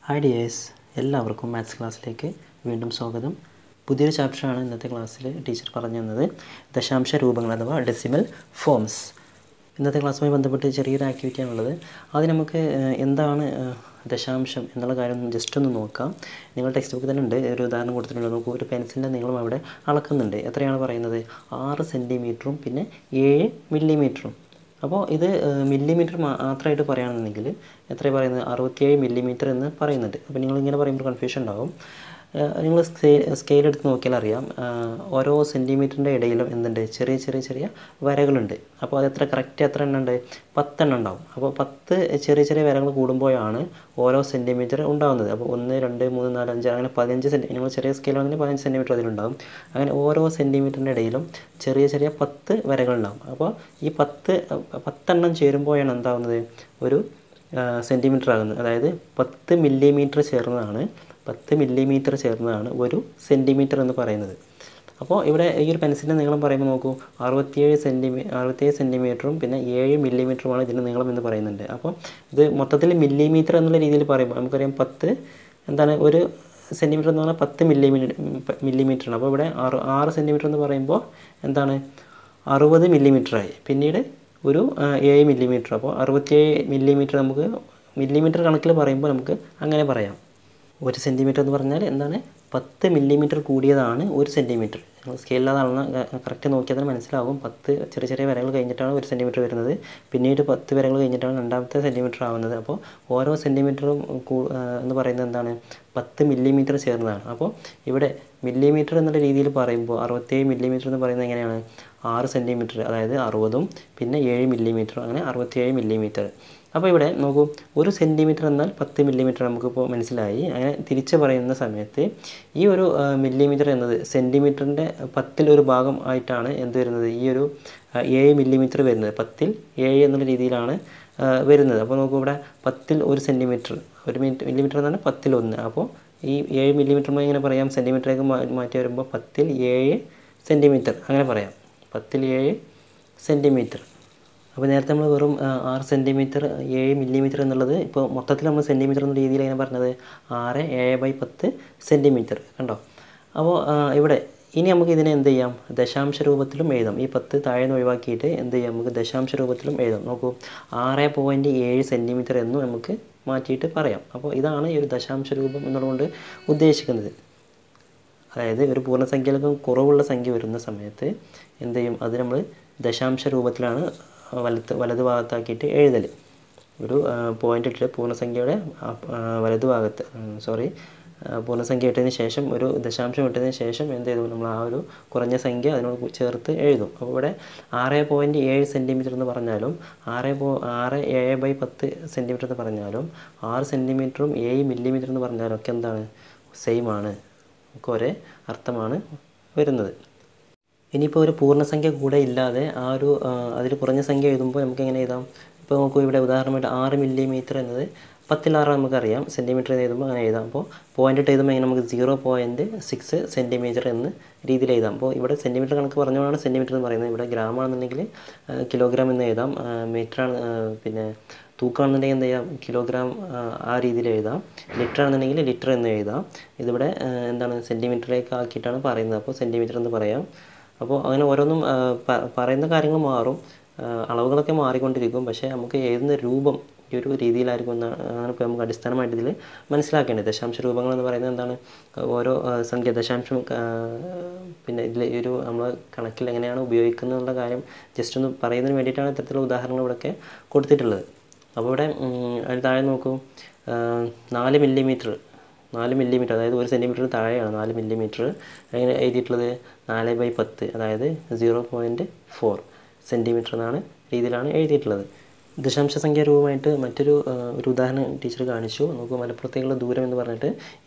Hi dears, എല്ലാവർക്കും maths ക്ലാസ്സിലേക്ക് വീണ്ടും സ്വാഗതം. പുതിയൊരു ചാപ്റ്ററാണ് ഇന്നത്തെ ക്ലാസ്സിൽ ടീച്ചർ പറഞ്ഞു തന്നത്, ദശാംശ രൂപങ്ങൾ അഥവാ ഡെസിമൽ ഫോംസ്. ഇന്നത്തെ ക്ലാസ്സുമായി ബന്ധപ്പെട്ട് ചെറിയൊരു ആക്ടിവിറ്റിയാണുള്ളത്. അത് നമുക്ക് എന്താണ് ദശാംശം എന്നുള്ള കാര്യം ജസ്റ്റ് ഒന്ന് നോക്കാം. നിങ്ങൾ ടെക്സ്റ്റ് ബുക്ക് തന്നെ ഉണ്ട്, ഒരു ഉദാഹരണം കൊടുത്തിട്ടുണ്ട്. നോക്കൂ, ഒരു പെൻസിലിൻ്റെ നീളം അവിടെ അളക്കുന്നുണ്ട്. എത്രയാണ് പറയുന്നത്? 6 സെൻറ്റിമീറ്ററും പിന്നെ 7 മില്ലിമീറ്ററും. അപ്പോൾ ഇത് മില്ലിമീറ്റർ മാത്രമായിട്ട് പറയുകയാണെന്നുണ്ടെങ്കിൽ എത്രയാണ് പറയുന്നത്? 67 മില്ലിമീറ്റർ എന്ന് പറയുന്നുണ്ട്. അപ്പോൾ നിങ്ങളിങ്ങനെ പറയുമ്പോൾ കൺഫ്യൂഷൻ ഉണ്ടാകും. നിങ്ങൾ സ്കെയിൽ എടുത്ത് നോക്കിയാൽ അറിയാം, ഓരോ സെൻറ്റിമീറ്ററിൻ്റെ ഇടയിലും എന്തുണ്ട്? ചെറിയ വരകളുണ്ട്. അപ്പോൾ അത് കറക്റ്റ് എത്ര എണ്ണം ഉണ്ട്? 10 എണ്ണം ഉണ്ടാവും. അപ്പോൾ 10 ചെറിയ വരകൾ കൂടുമ്പോഴാണ് ഓരോ സെൻറ്റിമീറ്റർ ഉണ്ടാകുന്നത്. അപ്പോൾ 1, 2, 3, 4, 5 അങ്ങനെ 15 സെൻറ്റി, നിങ്ങൾ ചെറിയ സ്കെയിലാണെങ്കിൽ 15 സെൻറ്റിമീറ്റർ അതിലുണ്ടാകും. അങ്ങനെ ഓരോ സെൻറ്റിമീറ്ററിൻ്റെ ഇടയിലും ചെറിയ 10 വരകളുണ്ടാകും. അപ്പോൾ ഈ 10 എണ്ണം ചേരുമ്പോഴാണ് എന്താകുന്നത്? ഒരു സെൻറ്റിമീറ്റർ ആകുന്നത്. അതായത് 10 മില്ലിമീറ്റർ ചേർന്നതാണ് 10 മില്ലിമീറ്റർ ചേർന്നതാണ് ഒരു സെൻറ്റിമീറ്റർ എന്ന് പറയുന്നത്. അപ്പോൾ ഇവിടെ ഈ ഒരു പെൻസിലിൻ്റെ നീളം പറയുമ്പോൾ നോക്കൂ, 67 സെൻറ്റിമീറ്ററും പിന്നെ 7 മില്ലിമീറ്ററുമാണ് ഇതിൻ്റെ നീളം എന്ന് പറയുന്നുണ്ട്. അപ്പോൾ ഇത് മൊത്തത്തിൽ മില്ലിമീറ്റർ എന്നുള്ള രീതിയിൽ പറയുമ്പോൾ നമുക്കറിയാം 10 എന്താണ്, ഒരു സെൻറ്റിമീറ്റർ എന്ന് പറഞ്ഞാൽ 10 മില്ലിമീറ്ററാണ്. അപ്പോൾ ഇവിടെ 6 സെൻറ്റിമീറ്റർ എന്ന് പറയുമ്പോൾ എന്താണ്? 60 മില്ലിമീറ്ററായി. പിന്നീട് ഒരു 7 മില്ലിമീറ്റർ, അപ്പോൾ 67 മില്ലിമീറ്റർ. നമുക്ക് മില്ലിമീറ്റർ കണക്കിൽ പറയുമ്പോൾ നമുക്ക് അങ്ങനെ പറയാം. ഒരു സെൻറ്റിമീറ്റർ എന്ന് പറഞ്ഞാൽ എന്താണ്? 10 മില്ലിമീറ്റർ കൂടിയതാണ് ഒരു സെൻറ്റിമീറ്റർ. സ്കെയിലില്ലാതെ അളന്ന് കറക്റ്റ് നോക്കിയാൽ തന്നെ മനസ്സിലാകും. 10 ചെറിയ വരകൾ കഴിഞ്ഞിട്ടാണ് ഒരു സെൻറ്റിമീറ്റർ വരുന്നത്. പിന്നീട് 10 വരകൾ കഴിഞ്ഞിട്ടാണ് രണ്ടാമത്തെ സെൻറ്റിമീറ്റർ ആവുന്നത്. അപ്പോൾ ഓരോ സെൻറ്റിമീറ്ററും എന്ന് പറയുന്നത് എന്താണ്? 10 മില്ലിമീറ്റർ ചേർന്നതാണ്. അപ്പോൾ ഇവിടെ മില്ലിമീറ്റർ എന്നുള്ള രീതിയിൽ പറയുമ്പോൾ 67 മില്ലിമീറ്റർ എന്ന് പറയുന്നത് എങ്ങനെയാണ്? 6 സെൻറ്റിമീറ്റർ, അതായത് 60ഉം പിന്നെ 7 മില്ലിമീറ്റർ, അങ്ങനെ 67 മില്ലിമീറ്റർ. അപ്പോൾ ഇവിടെ നോക്കൂ, ഒരു സെൻറ്റിമീറ്റർ എന്നാൽ 10 മില്ലിമീറ്റർ നമുക്കിപ്പോൾ മനസ്സിലായി. അങ്ങനെ തിരിച്ച് പറയുന്ന സമയത്ത് ഈ ഒരു മില്ലിമീറ്റർ എന്നത് സെൻറ്റിമീറ്ററിൻ്റെ 10ൽ ഒരു ഭാഗം ആയിട്ടാണ് എന്ത് വരുന്നത്? ഈ ഒരു 7 മില്ലിമീറ്റർ വരുന്നത്. 10ൽ 7 എന്നുള്ള രീതിയിലാണ് വരുന്നത്. അപ്പോൾ നോക്കൂ, ഇവിടെ 10ൽ ഒരു സെൻറ്റിമീറ്റർ, ഒരു മില്ലിമീറ്റർ എന്നാണ് 10ൽ 1. അപ്പോൾ ഈ 7 മില്ലിമീറ്റർ ഇങ്ങനെ പറയാം, സെൻറ്റിമീറ്ററേക്ക് മാറ്റി വരുമ്പോൾ 10ൽ 7 സെൻറ്റിമീറ്റർ അങ്ങനെ പറയാം. 10ൽ 7 സെൻറ്റിമീറ്റർ. അപ്പോൾ നേരത്തെ നമ്മൾ വെറും 6 സെൻറ്റിമീറ്റർ 7 മില്ലിമീറ്റർ എന്നുള്ളത് ഇപ്പോൾ മൊത്തത്തിൽ നമ്മൾ സെൻറ്റിമീറ്റർ എന്ന രീതിയിൽ എങ്ങനെ പറഞ്ഞത്? 6/7/10 സെൻറ്റിമീറ്റർ കണ്ടോ? അപ്പോൾ ഇവിടെ ഇനി നമുക്ക് ഇതിനെ എന്ത് ചെയ്യാം? ദശാംശ രൂപത്തിലും എഴുതാം. ഈ 10 താഴെ നിന്ന് ഒഴിവാക്കിയിട്ട് എന്ത് ചെയ്യാം? നമുക്ക് ദശാംശ രൂപത്തിലും എഴുതാം. നോക്കൂ, 6.7 സെൻറ്റിമീറ്റർ എന്നും നമുക്ക് മാറ്റിയിട്ട് പറയാം. അപ്പോൾ ഇതാണ് ഈ ഒരു ദശാംശ രൂപം എന്നുള്ളതുകൊണ്ട് ഉദ്ദേശിക്കുന്നത്. അതായത് ഒരു പൂർണ്ണസംഖ്യയിലേക്കും കുറവുള്ള സംഖ്യ വരുന്ന സമയത്ത് എന്ത് ചെയ്യും? അത് നമ്മൾ ദശാംശ രൂപത്തിലാണ് വലതു ഭാഗത്താക്കിയിട്ട് എഴുതൽ. ഒരു പോയിൻ്റ് ഇട്ടിട്ട് പൂർണ്ണസംഖ്യയുടെ വലതുഭാഗത്ത് പൂർണ്ണസംഖ്യ ഇട്ടതിന് ശേഷം ഒരു ദശാംശം ഇട്ടതിന് ശേഷം എന്ത് ചെയ്തു? നമ്മൾ ആ ഒരു കുറഞ്ഞ സംഖ്യ അതിനോട് ചേർത്ത് എഴുതും. അപ്പോൾ ഇവിടെ 6.7 സെൻറ്റിമീറ്റർ എന്ന് പറഞ്ഞാലും 6/7/10 സെൻറ്റിമീറ്റർ എന്ന് പറഞ്ഞാലും 6 സെൻറ്റിമീറ്ററും 7 മില്ലിമീറ്റർ എന്ന് പറഞ്ഞാലും ഒക്കെ എന്താണ്? സെയിം ആണ്. നമുക്ക് ഒരേ അർത്ഥമാണ് വരുന്നത്. ഇനിയിപ്പോൾ ഒരു പൂർണ്ണസംഖ്യ കൂടെ ഇല്ലാതെ ആ ഒരു അതിൽ കുറഞ്ഞ സംഖ്യ എഴുതുമ്പോൾ നമുക്ക് എങ്ങനെ എഴുതാം? ഇപ്പോൾ നോക്കൂ, ഇവിടെ ഉദാഹരണമായിട്ട് 6 മില്ലിമീറ്റർ എന്നത് 10ൽ 6 നമുക്കറിയാം. സെൻറ്റിമീറ്റർ എഴുതുമ്പോൾ അങ്ങനെ എഴുതാം. അപ്പോൾ പോയിൻ്റ് ഇട്ട് എഴുതുമ്പോൾ എങ്ങനെ? നമുക്ക് 0.6 സെൻറ്റിമീറ്റർ എന്ന രീതിയിൽ എഴുതാം. അപ്പോൾ ഇവിടെ സെൻറ്റിമീറ്റർ കണക്ക് പറഞ്ഞുകൊണ്ടാണ് സെൻറ്റിമീറ്റർ എന്ന് പറയുന്നത്. ഇവിടെ ഗ്രാം ആണെന്നുണ്ടെങ്കിൽ കിലോഗ്രാം എന്ന് എഴുതാം. മീറ്ററാണ് പിന്നെ തൂക്കമാണെന്നുണ്ടെങ്കിൽ എന്ത് ചെയ്യാം? കിലോഗ്രാം ആ രീതിയിൽ എഴുതാം. ലിറ്റർ ആണെന്നുണ്ടെങ്കിൽ ലിറ്റർ എന്ന് എഴുതാം. ഇതിവിടെ എന്താണ്? സെൻറ്റിമീറ്ററിലേക്ക് ആക്കിയിട്ടാണ് പറയുന്നത്. അപ്പോൾ സെൻറ്റിമീറ്റർ എന്ന് പറയാം. അപ്പോൾ അങ്ങനെ ഓരോന്നും പറയുന്ന കാര്യങ്ങൾ മാറും, അളവുകളൊക്കെ മാറിക്കൊണ്ടിരിക്കും. പക്ഷേ നമുക്ക് എഴുതുന്ന രൂപം ഈ ഒരു രീതിയിലായിരിക്കും എന്നാണ് ഇപ്പോൾ നമുക്ക് അടിസ്ഥാനമായിട്ട് ഇതിൽ മനസ്സിലാക്കേണ്ടത്. ദശാംശ രൂപങ്ങൾ എന്ന് പറയുന്നത് എന്താണ്? ഓരോ സംഖ്യ ദശാംശം പിന്നെ ഇതിൽ ഈ ഒരു നമ്മൾ കണക്കിൽ എങ്ങനെയാണ് ഉപയോഗിക്കുന്നത് എന്നുള്ള കാര്യം ജസ്റ്റ് ഒന്ന് പറയുന്നതിന് വേണ്ടിയിട്ടാണ് ഇത്തരത്തിലുള്ള ഉദാഹരണങ്ങൾ ഇവിടെയൊക്കെ കൊടുത്തിട്ടുള്ളത്. അപ്പോൾ ഇവിടെ അതിന് താഴെ നോക്കൂ, 4 മില്ലിമീറ്റർ, അതായത് ഒരു സെൻറ്റിമീറ്റർ താഴെയാണ് 4 മില്ലിമീറ്റർ അങ്ങനെ എഴുതിയിട്ടുള്ളത്. 4/10 അതായത് 0.4 സെൻറ്റിമീറ്റർ എന്നാണ് രീതിയിലാണ് എഴുതിയിട്ടുള്ളത്. ദശാംശ സംഖ്യാ രൂപമായിട്ട് മറ്റൊരു ഉദാഹരണം ടീച്ചർ കാണിച്ചു. നമുക്ക് മലപ്പുറത്തേക്കുള്ള ദൂരം എന്ന് പറഞ്ഞിട്ട്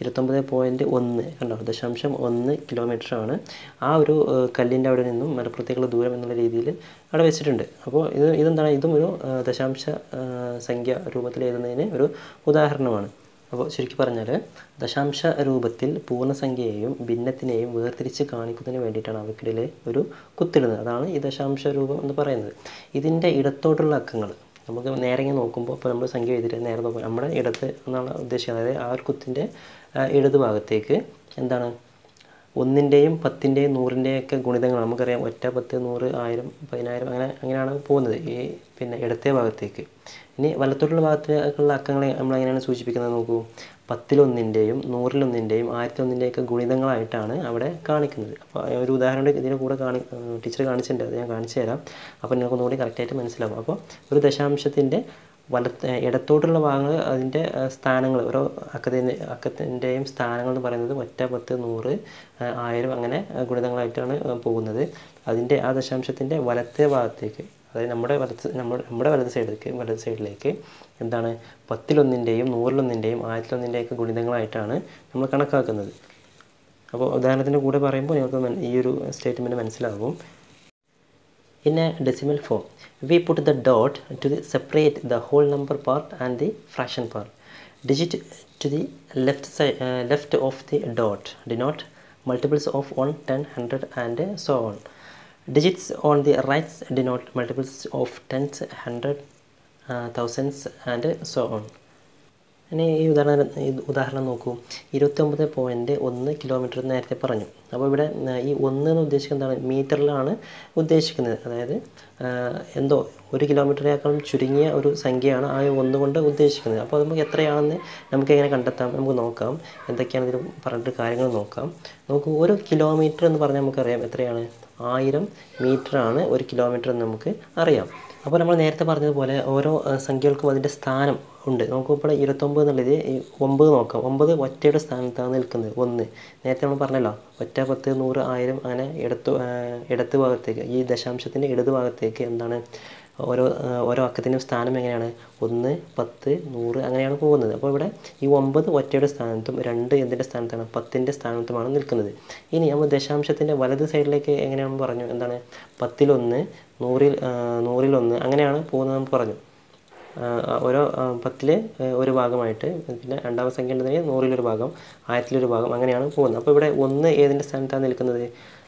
29.1 കണ്ടോ? 0.1 കിലോമീറ്ററാണ് ആ ഒരു കല്ലിൻ്റെ അവിടെ നിന്നും മലപ്പുറത്തേക്കുള്ള ദൂരം എന്നുള്ള രീതിയിൽ അവിടെ വെച്ചിട്ടുണ്ട്. അപ്പോൾ ഇതെന്താണ്? ഇതും ഒരു ദശാംശ സംഖ്യ രൂപത്തിൽ എഴുതുന്നതിന് ഒരു ഉദാഹരണമാണ്. അപ്പോൾ ശരിക്കും പറഞ്ഞാൽ ദശാംശ രൂപത്തിൽ പൂർണ്ണസംഖ്യയെയും ഭിന്നത്തിനെയും വേർതിരിച്ച് കാണിക്കുന്നതിന് വേണ്ടിയിട്ടാണ് അവയ്ക്കിടയിൽ ഒരു കുത്തിടുന്നത്. അതാണ് ഈ ദശാംശ രൂപം എന്ന് പറയുന്നത്. ഇതിൻ്റെ ഇടത്തോട്ടുള്ള അക്കങ്ങൾ നമുക്ക് നേരെ ഇങ്ങനെ നോക്കുമ്പോൾ ഇപ്പോൾ നമ്മൾ സംഖ്യ എഴുതിയിട്ട് നേരെ നോക്കുമ്പോൾ നമ്മുടെ ഇടത്ത് എന്നാണ് ഉദ്ദേശിക്കുന്നത്. അതായത് ആ ഒരു കുത്തിൻ്റെ ഇടത് ഭാഗത്തേക്ക് എന്താണ് 1-ൻ്റെയും 10-ൻ്റെയും 100-ൻ്റെയും ഒക്കെ ഗുണിതങ്ങൾ നമുക്കറിയാം. 1, 10, 100, 1000, 10000 അങ്ങനെയാണ് പോകുന്നത് ഈ പിന്നെ ഇടത്തെ ഭാഗത്തേക്ക്. ഇനി വലത്തോട്ടുള്ള ഭാഗത്തേക്കുള്ള അക്കങ്ങളെ നമ്മൾ എങ്ങനെയാണ് സൂചിപ്പിക്കുന്നത് നോക്കൂ. 10-ൽ-1-ൻ്റെയും 100-ൽ-1-ൻ്റെയും 1000-ൽ-1-ൻ്റെയും ഒക്കെ ഗുണിതങ്ങളായിട്ടാണ് അവിടെ കാണിക്കുന്നത്. അപ്പോൾ ഒരു ഉദാഹരണം ഇതിൻ്റെ കൂടെ ടീച്ചർ കാണിച്ചിട്ടുണ്ട്, അത് ഞാൻ കാണിച്ചു തരാം. അപ്പോൾ നിങ്ങൾക്ക് ഒന്നുകൂടി കറക്റ്റായിട്ട് മനസ്സിലാവും. അപ്പോൾ ഒരു ദശാംശത്തിൻ്റെ ഇടത്തോട്ടുള്ള ഭാഗങ്ങൾ അതിൻ്റെ സ്ഥാനങ്ങൾ ഓരോ അക്കത്തിൻ്റെയും സ്ഥാനങ്ങൾ എന്ന് പറയുന്നത് 1, 10, 100, 1000 അങ്ങനെ ഗുണിതങ്ങളായിട്ടാണ് പോകുന്നത്. അതിൻ്റെ ആ ദശാംശത്തിൻ്റെ വലത്തെ ഭാഗത്തേക്ക്, അതായത് നമ്മുടെ വലത് സൈഡിലേക്ക് എന്താണ് 10-ൽ-1-ൻ്റെയും 100-ൽ-1-ൻ്റെയും 1000-ൽ-1-ൻ്റെയും ഒക്കെ ഗുണിതങ്ങളായിട്ടാണ് നമ്മൾ കണക്കാക്കുന്നത്. അപ്പോൾ ഉദാഹരണത്തിൻ്റെ കൂടെ പറയുമ്പോൾ നിങ്ങൾക്ക് ഈ ഒരു സ്റ്റേറ്റ്മെൻറ്റ് മനസ്സിലാകും. In a decimal form, we put the dot to separate the whole number part and the fraction part. Digit to the left of the dot denote multiples of 1, 10, 100 and so on. Digits on the right denote multiples of tens, hundred, thousands and so on. ഇനി ഈ ഉദാഹരണം നോക്കൂ. 29.1 kilometre നേരത്തെ പറഞ്ഞു. അപ്പോൾ ഇവിടെ ഈ 1 എന്ന് ഉദ്ദേശിക്കുന്നത് എന്താണ്? മീറ്ററിലാണ് ഉദ്ദേശിക്കുന്നത്. അതായത് എന്തോ 1 കിലോമീറ്ററിനേക്കാളും ചുരുങ്ങിയ ഒരു സംഖ്യയാണ് ആ 1 കൊണ്ട് ഉദ്ദേശിക്കുന്നത്. അപ്പോൾ നമുക്ക് എത്രയാണെന്ന് നമുക്ക് എങ്ങനെ കണ്ടെത്താം? നമുക്ക് നോക്കാം. എന്തൊക്കെയാണ് ഇതിൽ പറഞ്ഞിട്ട് കാര്യങ്ങൾ നോക്കാം. നോക്കൂ, 1 കിലോമീറ്റർ എന്ന് പറഞ്ഞാൽ നമുക്കറിയാം എത്രയാണ്? 1000 മീറ്ററാണ് 1 കിലോമീറ്റർ എന്ന് നമുക്ക് അറിയാം. അപ്പോൾ നമ്മൾ നേരത്തെ പറഞ്ഞതുപോലെ ഓരോ സംഖ്യകൾക്കും അതിൻ്റെ സ്ഥാനം ഉണ്ട്. നോക്കുമ്പോൾ 29 എന്നുള്ളത് 9 നോക്കാം. 9 ഒറ്റയുടെ സ്ഥാനത്താണ് നിൽക്കുന്നത്. 1 നേരത്തെ നമ്മൾ പറഞ്ഞല്ലോ 1, 10, 100, 1000 അങ്ങനെ ഇടത്ത് ഭാഗത്തേക്ക് ഈ ദശാംശത്തിൻ്റെ ഇടത് ഭാഗത്തേക്ക് എന്താണ് ഓരോ അക്കത്തിൻ്റെ സ്ഥാനം എങ്ങനെയാണ്? 1, 10, 100 അങ്ങനെയാണ് പോകുന്നത്. അപ്പോൾ ഇവിടെ ഈ 9 ഒറ്റയുടെ സ്ഥാനത്തും 2 എന്തിൻ്റെ സ്ഥാനത്താണ്? 10-ൻ്റെ സ്ഥാനത്തുമാണ് നിൽക്കുന്നത്. ഇനി നമ്മൾ ദശാംശത്തിൻ്റെ വലത് സൈഡിലേക്ക് എങ്ങനെയാണെന്ന് പറഞ്ഞു. എന്താണ്? 10-ൽ-1, 100-ൽ-1 അങ്ങനെയാണ് പോകുന്നത് നമുക്ക് പറഞ്ഞു. ഓരോ 10-ൽ ഒരു ഭാഗമായിട്ട്, പിന്നെ രണ്ടാമത്തെ സംഖ്യ ഉണ്ടെങ്കിൽ 100-ൽ-1 ഭാഗം, 1000-ൽ-1 ഭാഗം അങ്ങനെയാണ് പോകുന്നത്. അപ്പോൾ ഇവിടെ 1 ഏതിൻ്റെ സ്ഥാനത്താണ് നിൽക്കുന്നത്?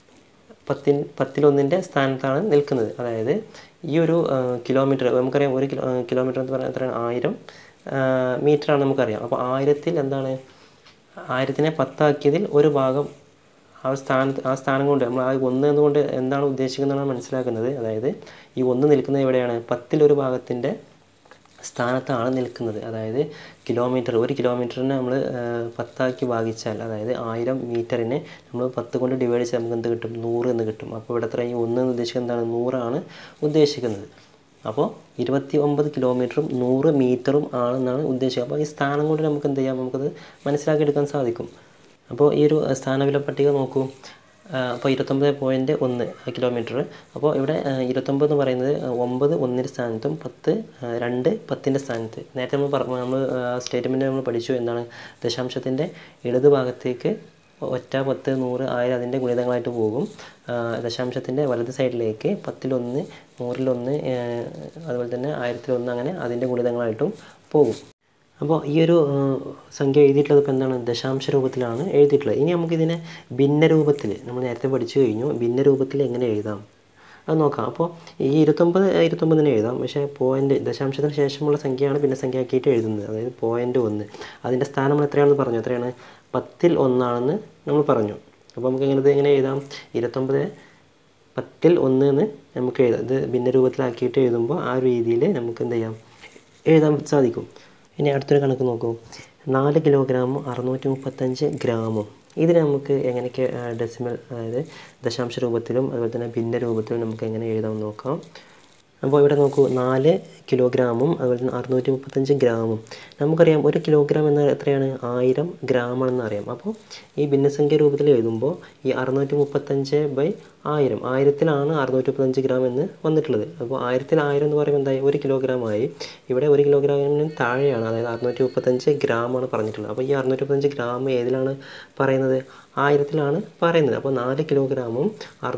10-ൽ-1-ൻ്റെ സ്ഥാനത്താണ് നിൽക്കുന്നത്. അതായത് ഈ ഒരു കിലോമീറ്റർ നമുക്കറിയാം. 1 കിലോമീറ്റർ എന്ന് പറഞ്ഞാൽ എത്രയാണ്? 1000 മീറ്ററാണ് നമുക്കറിയാം. അപ്പോൾ 1000-ൽ എന്താണ്? 1000-നെ 10 ആക്കിയതിൽ ഒരു ഭാഗം ആ സ്ഥാനം കൊണ്ട് നമ്മൾ ആ 1 എന്നുകൊണ്ട് എന്താണ് ഉദ്ദേശിക്കുന്നതെന്നാണ് മനസ്സിലാക്കുന്നത്. അതായത് ഈ 1 നിൽക്കുന്നത് എവിടെയാണ്? 10-ൽ-1 ഭാഗത്തിൻ്റെ സ്ഥാനത്താണ് നിൽക്കുന്നത്. അതായത് 1 കിലോമീറ്ററിനെ നമ്മൾ 10 ആക്കി ഭാഗിച്ചാൽ, അതായത് 1000 മീറ്ററിനെ നമ്മൾ 10 കൊണ്ട് ഡിവൈഡ് ചെയ്താൽ നമുക്ക് എന്ത് കിട്ടും? 100 എന്ന് കിട്ടും. അപ്പോൾ ഇവിടെ എത്ര? ഈ 1 എന്ന് ഉദ്ദേശിക്കുന്നത് എന്താണ്? 100 ആണ് ഉദ്ദേശിക്കുന്നത്. അപ്പോൾ 29 കിലോമീറ്ററും 100 മീറ്ററും ആണെന്നാണ് ഉദ്ദേശിക്കുന്നത്. അപ്പോൾ ഈ സ്ഥാനം കൊണ്ട് നമുക്ക് എന്ത് ചെയ്യാം? നമുക്കത് മനസ്സിലാക്കിയെടുക്കാൻ സാധിക്കും. അപ്പോൾ ഈ ഒരു സ്ഥാനവില പട്ടിക നോക്കൂ. അപ്പോൾ 29.1 കിലോമീറ്റർ. അപ്പോൾ ഇവിടെ 29 എന്ന് പറയുന്നത് 9 1-ൻ്റെ സ്ഥാനത്തും 10 2 10-ൻ്റെ സ്ഥാനത്ത്. നേരത്തെ നമ്മൾ സ്റ്റേറ്റ്മെൻറ്റ് നമ്മൾ പഠിച്ചു. എന്താണ്? ദശാംശത്തിൻ്റെ ഇടത് ഭാഗത്തേക്ക് 1, 10, 100, 1000 അതിൻ്റെ ഗുണിതങ്ങളായിട്ട് പോകും. ദശാംശത്തിൻ്റെ വലത് സൈഡിലേക്ക് 10-ൽ-1, 100-ൽ-1 അതുപോലെ തന്നെ 1000-ൽ-1 അങ്ങനെ അതിൻ്റെ ഗുണിതങ്ങളായിട്ടും പോകും. അപ്പോൾ ഈ ഒരു സംഖ്യ എഴുതിയിട്ടുള്ളത് ഇപ്പോൾ എന്താണ്? ദശാംശ രൂപത്തിലാണ് എഴുതിയിട്ടുള്ളത്. ഇനി നമുക്കിതിനെ ഭിന്നരൂപത്തിൽ നമ്മൾ നേരത്തെ പഠിച്ചു കഴിഞ്ഞു. ഭിന്നരൂപത്തിൽ എങ്ങനെ എഴുതാം അത് നോക്കാം. അപ്പോൾ ഈ 29 എഴുതാം. പക്ഷേ ദശാംശത്തിന് ശേഷമുള്ള സംഖ്യയാണ് ഭിന്നസംഖ്യ ആക്കിയിട്ട് എഴുതുന്നത്. അതായത് 0.1 അതിൻ്റെ സ്ഥാനം നമ്മൾ എത്രയാണെന്ന് പറഞ്ഞു. എത്രയാണ്? 10-ൽ-1 നമ്മൾ പറഞ്ഞു. അപ്പോൾ നമുക്ക് എങ്ങനെ എഴുതാം? 29 10-ൽ-1 എന്ന് നമുക്ക് എഴുതാം. ഇത് ഭിന്നരൂപത്തിലാക്കിയിട്ട് എഴുതുമ്പോൾ ആ ഒരു രീതിയിൽ നമുക്ക് എന്ത് ചെയ്യാം? എഴുതാൻ സാധിക്കും. ഇനി അടുത്തൊരു കണക്ക് നോക്കൂ. 4 കിലോഗ്രാമും 635 ഗ്രാമും. ഇതിന് നമുക്ക് എങ്ങനെയൊക്കെ അതായത് ദശാംശ രൂപത്തിലും അതുപോലെ തന്നെ ഭിന്ന രൂപത്തിലും നമുക്ക് എങ്ങനെ എഴുതാമെന്ന് നോക്കാം. അപ്പോൾ ഇവിടെ നോക്കൂ, 4 കിലോഗ്രാമും അതുപോലെ തന്നെ 635 ഗ്രാമും. നമുക്കറിയാം 1 കിലോഗ്രാം എന്നാൽ എത്രയാണ്? 1000 ഗ്രാമാണെന്ന് അറിയാം. അപ്പോൾ ഈ ഭിന്നസംഖ്യ രൂപത്തിൽ എഴുതുമ്പോൾ ഈ 635/1000 1000-ലാണ് 635 ഗ്രാം എന്ന് വന്നിട്ടുള്ളത്. അപ്പോൾ 1000-ൽ-1000 എന്ന് പറയുമ്പോൾ എന്തായി? 1 കിലോഗ്രാമായി. ഇവിടെ 1 കിലോഗ്രാമിന് താഴെയാണ്, അതായത് 635 ഗ്രാമാണ് പറഞ്ഞിട്ടുള്ളത്. അപ്പോൾ ഈ 635 ഗ്രാം ഏതിലാണ് പറയുന്നത്? 1000-ലാണ് പറയുന്നത്. അപ്പോൾ 4 കിലോഗ്രാമും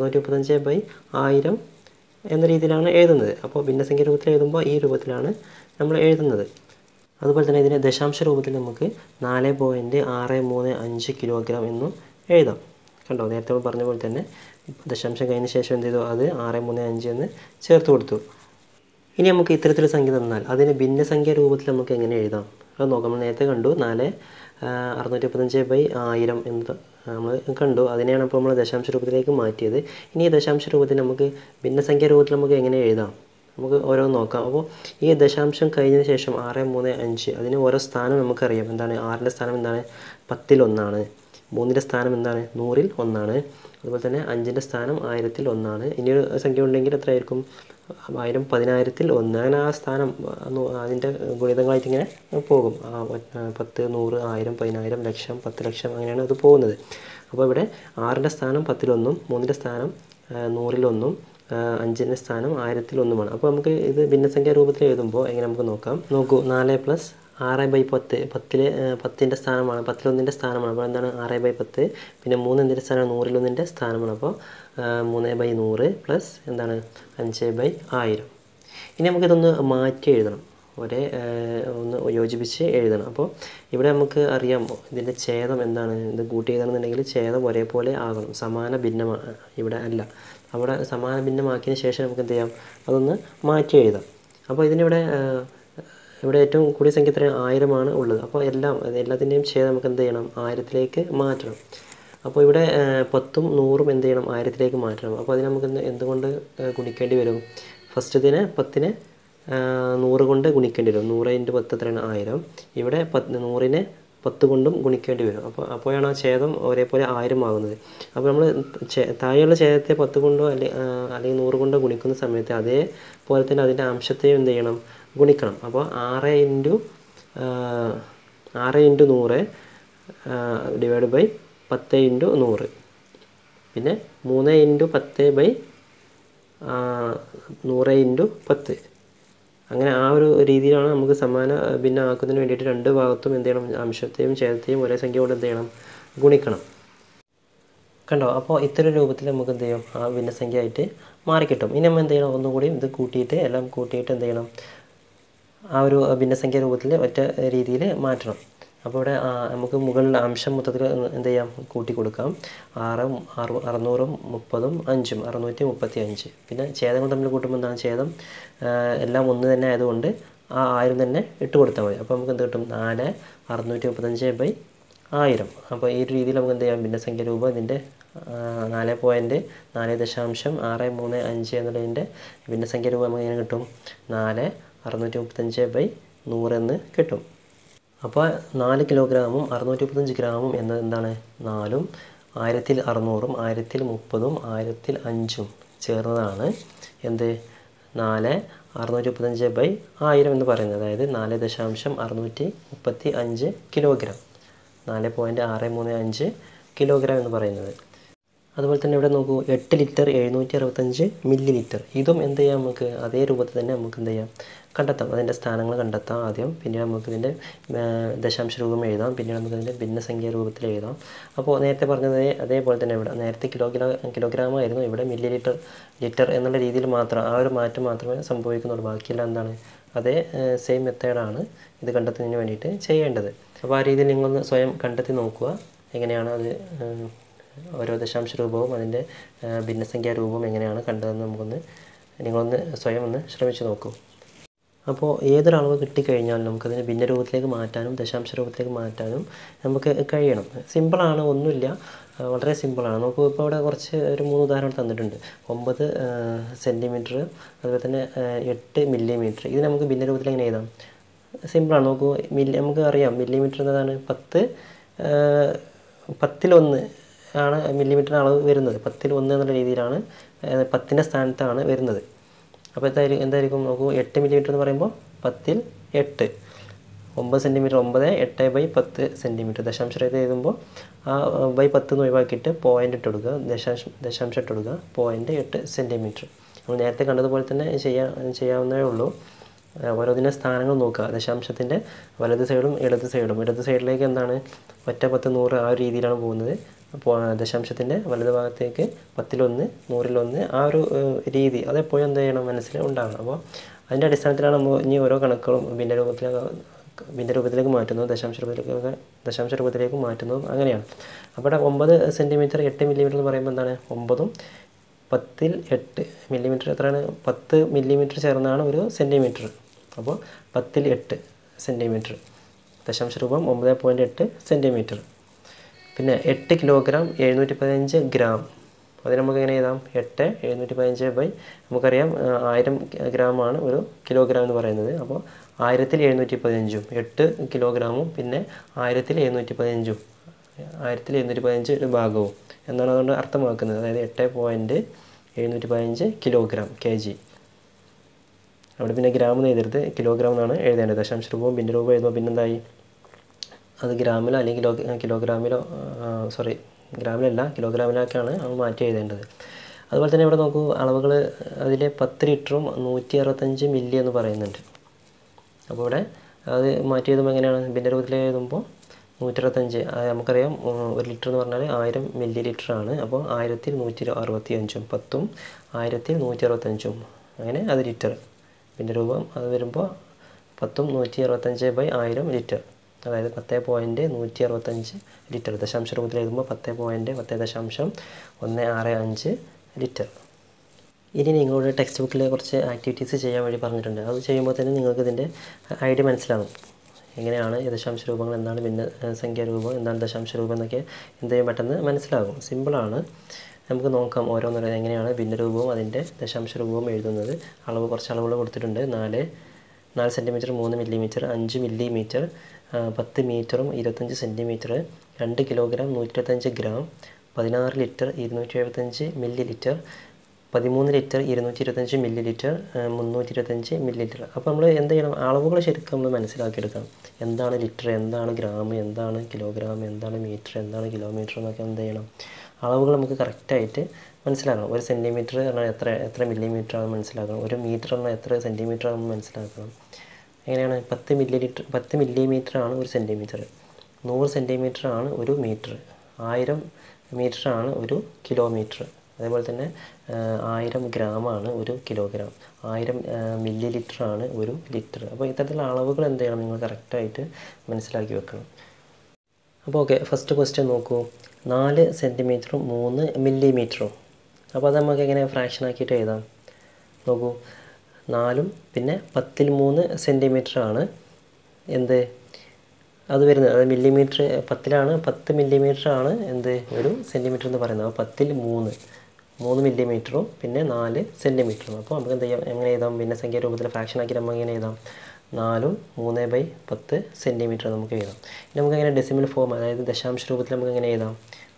635/1000 എന്ന രീതിയിലാണ് എഴുതുന്നത്. അപ്പോൾ ഭിന്നസംഖ്യ രൂപത്തിൽ എഴുതുമ്പോൾ ഈ രൂപത്തിലാണ് നമ്മൾ എഴുതുന്നത്. അതുപോലെ തന്നെ ഇതിനെ ദശാംശ രൂപത്തിൽ നമുക്ക് 4.635 കിലോഗ്രാം എന്നും എഴുതാം. കണ്ടോ, നേരത്തെ പറഞ്ഞ പോലെ തന്നെ ദശാംശം കഴിഞ്ഞ ശേഷം എന്ത് ചെയ്തു? അത് 635 എന്ന് ചേർത്ത് കൊടുത്തു. ഇനി നമുക്ക് ഇത്തരത്തിലൊരു സംഖ്യ തന്നാൽ അതിനെ ഭിന്നസംഖ്യ രൂപത്തിൽ നമുക്ക് എങ്ങനെ എഴുതാം അത് നോക്കാം. നമ്മൾ നേരത്തെ കണ്ടു 4,635/1000 എന്ന് നമ്മൾ കണ്ടു. അതിനെയാണ് ഇപ്പോൾ നമ്മൾ ദശാംശ രൂപത്തിലേക്ക് മാറ്റിയത്. ഇനി ഈ ദശാംശ രൂപത്തിൽ നമുക്ക് ഭിന്നസംഖ്യ രൂപത്തിൽ നമുക്ക് എങ്ങനെ എഴുതാം നമുക്ക് ഓരോന്ന് നോക്കാം. അപ്പോൾ ഈ ദശാംശം കഴിഞ്ഞതിന് ശേഷം 635 അതിന് ഓരോ സ്ഥാനം നമുക്കറിയാം. എന്താണ് 6ൻ്റെ സ്ഥാനം എന്താണ് 10ൽ 1 3ൻ്റെ സ്ഥാനം എന്താണ് 100ൽ 1 അതുപോലെ തന്നെ 5ൻ്റെ സ്ഥാനം 1000ൽ 1 ഇനിയൊരു സംഖ്യ ഉണ്ടെങ്കിൽ എത്രയായിരിക്കും 1000 10,000ൽ 1 അങ്ങനെ ആ സ്ഥാനം അതിൻ്റെ ഗുണിതങ്ങളായിട്ട് ഇങ്ങനെ പോകും. 10 100 1000 10,000 ലക്ഷം 10 ലക്ഷം അങ്ങനെയാണ് അത് പോകുന്നത്. അപ്പോൾ ഇവിടെ 6ൻ്റെ സ്ഥാനം 10ൽ 1 3ൻ്റെ സ്ഥാനം 100ൽ 1 5ൻ്റെ സ്ഥാനം 1000ൽ 1 അപ്പോൾ നമുക്ക് ഇത് ഭിന്നസംഖ്യ രൂപത്തിൽ എഴുതുമ്പോൾ എങ്ങനെ നമുക്ക് നോക്കാം. നോക്കൂ 4 + 6/10 10ൻ്റെ സ്ഥാനമാണ് 10ൽ 1ൻ്റെ സ്ഥാനമാണ്. അപ്പോൾ എന്താണ് 6/10 പിന്നെ 3 എന്തിൻ്റെ സ്ഥാനമാണ് 100ൽ 1ൻ്റെ സ്ഥാനമാണ്. അപ്പോൾ 3/100 പ്ലസ് എന്താണ് 5/1000. ഇനി നമുക്കിതൊന്ന് മാറ്റി എഴുതണം. ഒന്ന് യോജിപ്പിച്ച് എഴുതണം. അപ്പോൾ ഇവിടെ നമുക്ക് അറിയാം ഇതിൻ്റെ ഛേദം എന്താണ് ഇത് കൂട്ടി എഴുതണമെന്നുണ്ടെങ്കിൽ ഛേദം ഒരേപോലെ ആകണം. സമാന ഭിന്നമാണ് ഇവിടെ അല്ല. അവിടെ സമാന ഭിന്നമാക്കിയതിന് ശേഷം നമുക്ക് എന്ത് ചെയ്യാം അതൊന്ന് മാറ്റി എഴുതാം. അപ്പോൾ ഇതിനിവിടെ ഇവിടെ ഏറ്റവും കൂടിയ സംഖ്യ എത്രയാണ് 1000 ഉള്ളത്. അപ്പോൾ എല്ലാത്തിൻ്റെയും ഛേദം നമുക്ക് എന്ത് ചെയ്യണം 1000ലേക്ക് മാറ്റണം. അപ്പോൾ ഇവിടെ 10ഉം 100ഉം എന്ത് ചെയ്യണം 1000ലേക്ക് മാറ്റണം. അപ്പോൾ അതിന് നമുക്ക് എന്തുകൊണ്ട് ഗുണിക്കേണ്ടി വരും. ഫസ്റ്റത്തിന് 10നെ 100 കൊണ്ട് ഗുണിക്കേണ്ടി വരും. 100 × 10 എത്രയാണ് 1000. ഇവിടെ 100നെ 10 കൊണ്ടും ഗുണിക്കേണ്ടി വരും. അപ്പോഴാണ് ആ ഛേദം ഒരേപോലെ 1000 ആകുന്നത്. അപ്പോൾ നമ്മൾ താഴെയുള്ള ഛേദത്തെ 10 കൊണ്ടോ അല്ലെങ്കിൽ 100 കൊണ്ടോ ഗുണിക്കുന്ന സമയത്ത് അതേപോലെ തന്നെ അതിൻ്റെ അംശത്തെയും എന്ത് ചെയ്യണം ഗുണിക്കണം. അപ്പോൾ 6 × 100 ഡിവൈഡ് ബൈ 10 × 100 പിന്നെ 3 × 10/100 × 10 അങ്ങനെ ആ ഒരു രീതിയിലാണ് നമുക്ക് സമാന ഭിന്നമാക്കുന്നതിന് വേണ്ടിയിട്ട് രണ്ട് ഭാഗത്തും എന്ത് ചെയ്യണം അംശത്തെയും ഛേദത്തെയും ഒരേ സംഖ്യ കൊണ്ട് എന്ത് ചെയ്യണം ഗുണിക്കണം. കണ്ടോ. അപ്പോൾ ഇത്തരം രൂപത്തിൽ നമുക്ക് എന്ത് ചെയ്യും ആ ഭിന്നസംഖ്യ ആയിട്ട് മാറിക്കിട്ടും. ഇനി നമ്മൾ എന്ത് ചെയ്യണം ഒന്നുകൂടി ഇത് എല്ലാം കൂട്ടിയിട്ട് എന്ത് ചെയ്യണം ആ ഒരു ഭിന്നസംഖ്യ രൂപത്തിൽ ഒറ്റ രീതിയിൽ മാറ്റണം. അപ്പോൾ ഇവിടെ നമുക്ക് മുകളിൽ അംശം മൊത്തത്തിൽ എന്ത് ചെയ്യാം കൂട്ടി കൊടുക്കാം. 6ഉം 630ഉം 30ഉം 5ഉം 635. പിന്നെ ഛേദങ്ങൾ തമ്മിൽ കൂട്ടുമ്പോൾ എന്താണ് ഛേദം എല്ലാം ഒന്ന് തന്നെ ആയതുകൊണ്ട് ആ 1000 തന്നെ ഇട്ട് കൊടുത്താൽ മതി. അപ്പോൾ നമുക്ക് എന്ത് കിട്ടും 4,635/1000. അപ്പോൾ ഈ ഒരു രീതിയിൽ നമുക്ക് എന്ത് ചെയ്യാം ഭിന്നസംഖ്യ രൂപം ഇതിൻ്റെ 4.4.635 എന്നുള്ളതിൻ്റെ ഭിന്നസംഖ്യ രൂപം നമുക്ക് എങ്ങനെ കിട്ടും 4,635/100 എന്ന് കിട്ടും. അപ്പോൾ 4 കിലോഗ്രാമും 635 ഗ്രാമും എന്നത് എന്താണ് 4ഉം 1600ഉം 1030ഉം 1005ഉം ചേർന്നതാണ് എന്ത് 4,635/1000 എന്ന് പറയുന്നത്. അതായത് 4.635 കിലോഗ്രാം 4.635 കിലോഗ്രാം എന്ന് പറയുന്നത്. അതുപോലെ തന്നെ ഇവിടെ നോക്കൂ 8 ലിറ്റർ 765 മില്ലി ലിറ്റർ. ഇതും എന്ത് ചെയ്യാം നമുക്ക് അതേ രൂപത്തിൽ തന്നെ നമുക്ക് എന്ത് ചെയ്യാം കണ്ടെത്താം. അതിൻ്റെ സ്ഥാനങ്ങൾ കണ്ടെത്താം ആദ്യം. പിന്നീട് നമുക്കിതിൻ്റെ ദശാംശ രൂപം എഴുതാം. പിന്നീട് നമുക്കതിൻ്റെ ഭിന്നസംഖ്യ രൂപത്തിൽ എഴുതാം. അപ്പോൾ നേരത്തെ പറഞ്ഞത് അതേപോലെ തന്നെ ഇവിടെ നേരത്തെ കിലോഗ്രാം ആയിരുന്നു. ഇവിടെ മില്ലി ലിറ്റർ എന്നുള്ള രീതിയിൽ മാത്രം ആ ഒരു മാറ്റം മാത്രമേ സംഭവിക്കുന്നുള്ളൂ. ബാക്കിയെല്ലാം എന്താണ് അതേ സെയിം മെത്തേഡാണ് ഇത് കണ്ടെത്തുന്നതിന് വേണ്ടിയിട്ട് ചെയ്യേണ്ടത്. അപ്പോൾ ആ രീതിയിൽ നിങ്ങളൊന്ന് സ്വയം കണ്ടെത്തി നോക്കുക എങ്ങനെയാണ് അത് ഓരോ ദശാംശ രൂപവും അതിൻ്റെ ഭിന്നസംഖ്യാ രൂപവും എങ്ങനെയാണ് കണ്ടതെന്ന് നിങ്ങളൊന്ന് സ്വയം ഒന്ന് ശ്രമിച്ച് നോക്കൂ. അപ്പോൾ ഏതൊരളവ് കിട്ടിക്കഴിഞ്ഞാൽ നമുക്കതിനെ ഭിന്ന രൂപത്തിലേക്ക് മാറ്റാനും ദശാംശ രൂപത്തിലേക്ക് മാറ്റാനും നമുക്ക് കഴിയണം. സിമ്പിളാണ്, ഒന്നുമില്ല, വളരെ സിമ്പിളാണ്. നമുക്ക് ഇപ്പോൾ ഇവിടെ ഒരു 3 ഉദാഹരണം തന്നിട്ടുണ്ട്. 9 സെൻറ്റിമീറ്റർ അതുപോലെ തന്നെ 8 മില്ലിമീറ്റർ. ഇത് നമുക്ക് ഭിന്ന രൂപത്തിൽ എങ്ങനെ എഴുതാം? സിമ്പിളാണ്. നോക്കൂ നമുക്ക് അറിയാം മില്ലിമീറ്റർ എന്നതാണ് 10ൽ 1 ആണ് മില്ലിമീറ്റർ അളവ് വരുന്നത്. 10ൽ 1 എന്നുള്ള രീതിയിലാണ് 10ൻ്റെ സ്ഥാനത്താണ് വരുന്നത്. അപ്പോൾ എന്തായിരിക്കും നോക്കൂ 8 മില്ലിമീറ്റർ എന്ന് പറയുമ്പോൾ 10ൽ 8 9 സെൻറ്റിമീറ്റർ 9 8/10 സെൻറ്റിമീറ്റർ. ദശാംശരഹിതം എഴുതുമ്പോൾ ആ /10 എന്ന് ഒഴിവാക്കിയിട്ട് പോയിൻ്റ് ഇട്ട് കൊടുക്കുക, ദശാംശം ഇട്ട് കൊടുക്കുക, 0.8 സെൻറ്റിമീറ്റർ. നമ്മൾ നേരത്തെ കണ്ടതുപോലെ തന്നെ ചെയ്യാവുന്നതേ ഉള്ളൂ. ഓരോന്നിൻ്റെ സ്ഥാനങ്ങൾ നോക്കുക. ദശാംശത്തിൻ്റെ വലത് സൈഡും ഇടത് സൈഡിലേക്ക് എന്താണ് 1 10 100 ആ ഒരു രീതിയിലാണ് പോകുന്നത്. അപ്പോൾ ദശാംശത്തിൻ്റെ വലത് ഭാഗത്തേക്ക് 10ൽ 1 100ൽ 1 ആ ഒരു രീതി അതെപ്പോഴും എന്ത് ചെയ്യണം മനസ്സിൽ ഉണ്ടാകണം. അപ്പോൾ അതിൻ്റെ അടിസ്ഥാനത്തിലാണ് നമ്മൾ ഇനി ഓരോ കണക്കുകളും ഭിന്ന രൂപത്തിലേക്ക് മാറ്റുന്നത്, ദശാംശ രൂപത്തിലേക്ക് മാറ്റുന്നതും അങ്ങനെയാണ്. അപ്പോൾ 9 സെൻറ്റിമീറ്റർ 8 മില്ലിമീറ്റർ എന്ന് പറയുമ്പോൾ എന്താണ് 9ഉം 10ൽ 8 മില്ലിമീറ്റർ എത്രയാണ്? 10 മില്ലിമീറ്റർ ചേർന്നാണ് ഒരു സെൻറ്റിമീറ്റർ. അപ്പോൾ 10ൽ 8 സെൻറ്റിമീറ്റർ. ദശാംശ രൂപം 9.8 സെൻറ്റിമീറ്റർ. പിന്നെ 8 കിലോഗ്രാം 715 ഗ്രാം. അത് നമുക്ക് എങ്ങനെ എഴുതാം? 8 715 ബൈ നമുക്കറിയാം 1000 ഗ്രാമാണ് ഒരു കിലോഗ്രാം എന്ന് പറയുന്നത്. അപ്പോൾ 1000ൽ 715ഉം 8 കിലോഗ്രാമും പിന്നെ 1000ൽ 715ഉം 1000ൽ 715 ഒരു ഭാഗവും എന്നാണ് അതുകൊണ്ട് അർത്ഥമാക്കുന്നത്. അതായത് 8.715 കിലോഗ്രാം kg. അവിടെ പിന്നെ ഗ്രാം എന്ന് എഴുതരുത്, കിലോഗ്രാം എന്നാണ് എഴുതേണ്ടത്. ദശാംശ രൂപവും ഭിന്ന രൂപം എഴുതുമ്പോൾ പിന്നെന്തായി? അത് ഗ്രാമിലോ അല്ലെങ്കിൽ കിലോഗ്രാമിലോ ഗ്രാമിലല്ല കിലോഗ്രാമിലൊക്കെയാണ് നമ്മൾ മാറ്റി എഴുതേണ്ടത്. അതുപോലെ തന്നെ ഇവിടെ നോക്കൂ, അളവുകൾ അതിൽ 10 ലിറ്ററും 165 മില്ലി എന്ന് പറയുന്നുണ്ട്. അപ്പോൾ ഇവിടെ അത് മാറ്റി എഴുതുമ്പോൾ എങ്ങനെയാണ്? ഭിന്ന രൂപത്തിൽ എഴുതുമ്പോൾ 165 നമുക്കറിയാം 1 ലിറ്റർ എന്ന് പറഞ്ഞാൽ 1000 മില്ലി ലിറ്ററാണ്. അപ്പോൾ 1000ൽ 165ഉം 10ഉം 1000ൽ 165ഉം അങ്ങനെ അത് ലിറ്റർ. ഭിന്ന രൂപം അത് വരുമ്പോൾ 10ഉം 165 ബൈ 1000 ലിറ്റർ. അതായത് 10.165 ലിറ്റർ. ദശാംശ രൂപത്തിൽ എഴുതുമ്പോൾ 10.10.165 ലിറ്റർ. ഇനി നിങ്ങളുടെ ടെക്സ്റ്റ് ബുക്കിൽ കുറച്ച് ആക്ടിവിറ്റീസ് ചെയ്യാൻ വേണ്ടി പറഞ്ഞിട്ടുണ്ട്. അത് ചെയ്യുമ്പോൾ തന്നെ നിങ്ങൾക്ക് ഇതിൻ്റെ ഐഡിയ മനസ്സിലാകും. എങ്ങനെയാണ് ദശാംശ രൂപങ്ങൾ, എന്താണ് ഭിന്ന സംഖ്യാരൂപം, എന്താണ് ദശാംശ രൂപം എന്നൊക്കെ എന്തെങ്കിലും പെട്ടെന്ന് മനസ്സിലാകും. സിമ്പിളാണ്. നമുക്ക് നോക്കാം ഓരോന്നും എങ്ങനെയാണ് ഭിന്നരൂപവും അതിൻ്റെ ദശാംശ രൂപവും എഴുതുന്നത്. കുറച്ച് അളവുകൾ കൊടുത്തിട്ടുണ്ട്. 4 സെൻറ്റിമീറ്റർ, 3 മില്ലിമീറ്റർ, 5 മില്ലിമീറ്റർ, 10 മീറ്ററും 25 centimetre, 2 kilogram 125 gram, 16 litre 275 millilitre, 13 litre 225 millilitre, 325 millilitre. അപ്പോൾ നമ്മൾ എന്ത് ചെയ്യണം? അളവുകൾ ശരിക്കും നമ്മൾ മനസ്സിലാക്കിയെടുക്കണം. എന്താണ് ലിറ്റർ, എന്താണ് ഗ്രാം, എന്താണ് കിലോഗ്രാം, എന്താണ് മീറ്റർ, എന്താണ് കിലോമീറ്റർ എന്നൊക്കെ എന്ത് ചെയ്യണം? അളവുകൾ നമുക്ക് കറക്റ്റായിട്ട് മനസ്സിലാക്കണം. ഒരു സെൻറ്റിമീറ്റർ പറഞ്ഞാൽ എത്ര മില്ലിമീറ്റർ ആണെന്ന് മനസ്സിലാക്കണം. ഒരു മീറ്റർ പറഞ്ഞാൽ എത്ര സെൻറ്റിമീറ്റർ ആണെന്ന് മനസ്സിലാക്കണം. എങ്ങനെയാണ്? 10 മില്ലിമീറ്റർ ആണ് ഒരു സെൻറ്റിമീറ്റർ, 100 സെൻറ്റിമീറ്റർ ആണ് ഒരു മീറ്റർ, 1000 മീറ്റർ ആണ് ഒരു കിലോമീറ്റർ. അതേപോലെ തന്നെ 1000 ഗ്രാമാണ് ഒരു കിലോഗ്രാം, 1000 മില്ലി ലിറ്റർ ആണ് ഒരു ലിറ്റർ. അപ്പോൾ ഇത്തരത്തിലുള്ള അളവുകൾ എന്ത് ചെയ്യണം? നിങ്ങൾ കറക്റ്റായിട്ട് മനസ്സിലാക്കി വെക്കണം. അപ്പോൾ ഓക്കെ, ഫസ്റ്റ് ക്വസ്റ്റ്യൻ നോക്കൂ. 4 സെൻറ്റിമീറ്ററും 3 മില്ലിമീറ്ററും. അപ്പോൾ അത് നമുക്ക് എങ്ങനെ ഫ്രാക്ഷൻ ആക്കിയിട്ട് എഴുതാം? നോക്കൂ, 4ഉം പിന്നെ 10ൽ 3 സെൻറ്റിമീറ്റർ ആണ് എന്ത് അത് വരുന്നത്. അത് മില്ലിമീറ്റർ 10ലാണ്, 10 മില്ലിമീറ്റർ ആണ് എന്ത് ഒരു സെൻറ്റിമീറ്റർ എന്ന് പറയുന്നത്. അപ്പോൾ 10ൽ 3 മില്ലിമീറ്ററും പിന്നെ 4 സെൻറ്റിമീറ്ററും. അപ്പോൾ നമുക്ക് എന്ത് ചെയ്യാം? എങ്ങനെ എഴുതാം? ഭിന്നസംഖ്യ രൂപത്തിൽ ഫ്രാക്ഷൻ ആക്കി നമുക്ക് എങ്ങനെ എഴുതാം? 4ഉം 3/10 സെൻറ്റിമീറ്റർ നമുക്ക് എഴുതാം. ഇനി നമുക്ക് എങ്ങനെ ഡെസിമൽ ഫോം, അതായത് ദശാംശ രൂപത്തിൽ നമുക്ക് എങ്ങനെ എഴുതാം?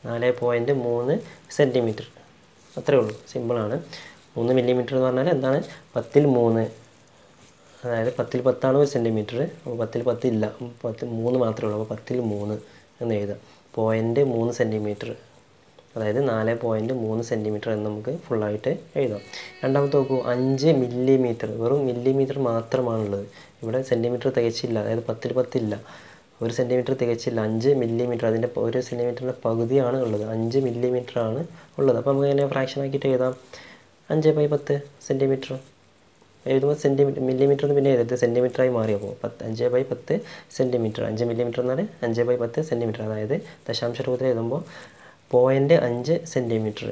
4.3 സെൻറ്റിമീറ്റർ. അത്രയേ ഉള്ളൂ, സിമ്പിളാണ്. 3 മില്ലിമീറ്റർ എന്ന് പറഞ്ഞാൽ എന്താണ്? 10ൽ 3, അതായത് 10ൽ 10 ഒരു സെൻറ്റിമീറ്റർ. അപ്പോൾ 10ൽ 10 ഇല്ല, 3 മാത്രമേ ഉള്ളൂ. അപ്പോൾ 10ൽ 3 എന്ന് എഴുതാം. 0.3 സെൻറ്റിമീറ്റർ, അതായത് 4.3 സെൻറ്റിമീറ്റർ എന്ന് നമുക്ക് ഫുള്ളായിട്ട് എഴുതാം. രണ്ടാമത്തെ നോക്കൂ, 5 മില്ലിമീറ്റർ. വെറും മില്ലിമീറ്റർ മാത്രമാണുള്ളത്. ഇവിടെ സെൻറ്റിമീറ്റർ തികച്ചില്ല, അതായത് 10ൽ 10 ഇല്ല, ഒരു സെൻറ്റിമീറ്റർ തികച്ചില്ല. 5 മില്ലിമീറ്റർ, അതിൻ്റെ ഒരു സെൻറ്റിമീറ്ററിൻ്റെ പകുതിയാണ് ഉള്ളത്, 5 മില്ലിമീറ്റർ ആണ് ഉള്ളത്. അപ്പോൾ നമുക്ക് എങ്ങനെ ഫ്രാക്ഷൻ ആക്കിയിട്ട് എഴുതാം? 5/10 സെൻറ്റിമീറ്റർ എഴുതുമ്പോൾ മില്ലിമീറ്റർ എന്ന് പിന്നെ എഴുതരുത്, സെൻറ്റിമീറ്ററായി മാറിയപ്പോൾ 5/10 സെൻറ്റിമീറ്റർ. 5 മില്ലിമീറ്റർ എന്നാൽ 5/10 സെൻറ്റിമീറ്റർ. അതായത് ദശാംശ രൂപത്തിൽ എഴുതുമ്പോൾ 0.5 സെൻറ്റിമീറ്റർ,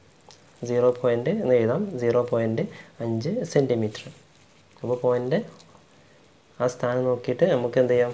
0 എന്ന് എഴുതാം, 0.5 സെൻറ്റിമീറ്റർ. അപ്പോൾ പോയിൻ്റ് ആ സ്ഥാനം നോക്കിയിട്ട് നമുക്ക് എന്ത് ചെയ്യാം?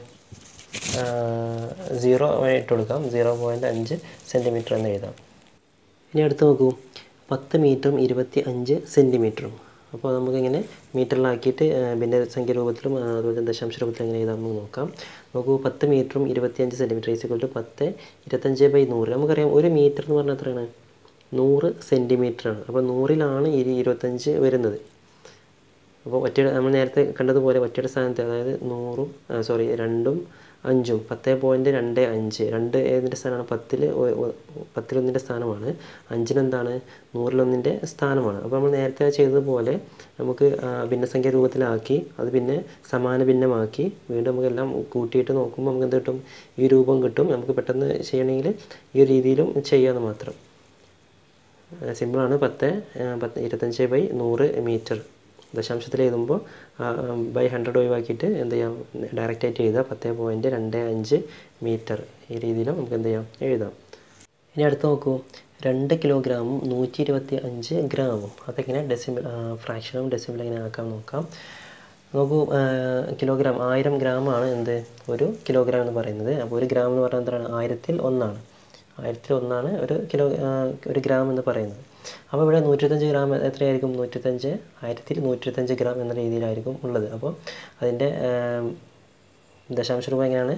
0 ഇട്ട് കൊടുക്കാം, 0.5 സെൻറ്റിമീറ്റർ എന്ന് എഴുതാം. ഇനി അടുത്ത് നോക്കൂ, 10 മീറ്ററും 25 സെൻറ്റിമീറ്ററും. അപ്പോൾ നമുക്കിങ്ങനെ മീറ്ററിലാക്കിയിട്ട് ഭിന്നസംഖ്യ രൂപത്തിലും അതുപോലെ തന്നെ ദശാംശ രൂപത്തിലും എങ്ങനെ എഴുതാം നമുക്ക് നോക്കാം. നോക്കൂ, 10 മീറ്ററും 25 സെൻറ്റിമീറ്റർ = 10 25/100. നമുക്കറിയാം ഒരു മീറ്റർ എന്ന് പറഞ്ഞാൽ എത്രയാണ്? 100 സെൻറ്റിമീറ്ററാണ്. അപ്പോൾ 100ലാണ് 25 വരുന്നത്. അപ്പോൾ നമ്മൾ നേരത്തെ കണ്ടതുപോലെ ഒറ്റയുടെ സ്ഥാനത്ത്, അതായത് 2ഉം 5ഉം 10.25. 2 ഏതിൻ്റെ സ്ഥാനമാണ്? 10ൽ 1 സ്ഥാനമാണ്. 5ന് എന്താണ്? 100ൽ 1 സ്ഥാനമാണ്. അപ്പോൾ നമ്മൾ നേരത്തെ ചെയ്തതുപോലെ നമുക്ക് ഭിന്നസംഖ്യ രൂപത്തിലാക്കി അത് പിന്നെ സമാന ഭിന്നമാക്കി വീണ്ടും നമുക്കെല്ലാം കൂട്ടിയിട്ട് നോക്കുമ്പോൾ നമുക്ക് എന്ത് കിട്ടും? ഈ രൂപം കിട്ടും. നമുക്ക് പെട്ടെന്ന് ചെയ്യണമെങ്കിൽ ഈ ഒരു രീതിയിലും ചെയ്യാമെന്ന് മാത്രം. സിമ്പിളാണ്. 10 25/100 മീറ്റർ. ദശാംശത്തിൽ എഴുതുമ്പോൾ /100 ഒഴിവാക്കിയിട്ട് എന്ത് ചെയ്യാം? ഡയറക്റ്റായിട്ട് എഴുതാം, 10.25 മീറ്റർ. ഈ രീതിയിലും നമുക്ക് എന്ത് ചെയ്യാം? എഴുതാം. ഇനി അടുത്ത് നോക്കൂ, 2 കിലോഗ്രാമും 125 ഗ്രാമും. അതെങ്ങനെ ഡെസിമൽ ഫ്രാക്ഷനും ഡെസിമൽ എങ്ങനെ ആക്കാം നോക്കാം. നോക്കൂ, കിലോഗ്രാം 1000 ഗ്രാമാണ് എന്ത് ഒരു കിലോഗ്രാം എന്ന് പറയുന്നത്. അപ്പോൾ ഒരു ഗ്രാം എന്ന് പറഞ്ഞാൽ എന്താണ്? 1000-ൽ 1ആണ്. 1000-ൽ 1ആണ് ഒരു ഗ്രാം എന്ന് പറയുന്നത്. അപ്പോൾ ഇവിടെ 125 ഗ്രാം എത്രയായിരിക്കും? 125 1000-ൽ 125 ഗ്രാം എന്ന രീതിയിലായിരിക്കും ഉള്ളത്. അപ്പോൾ അതിൻ്റെ ദശാംശ രൂപം എങ്ങനെയാണ്?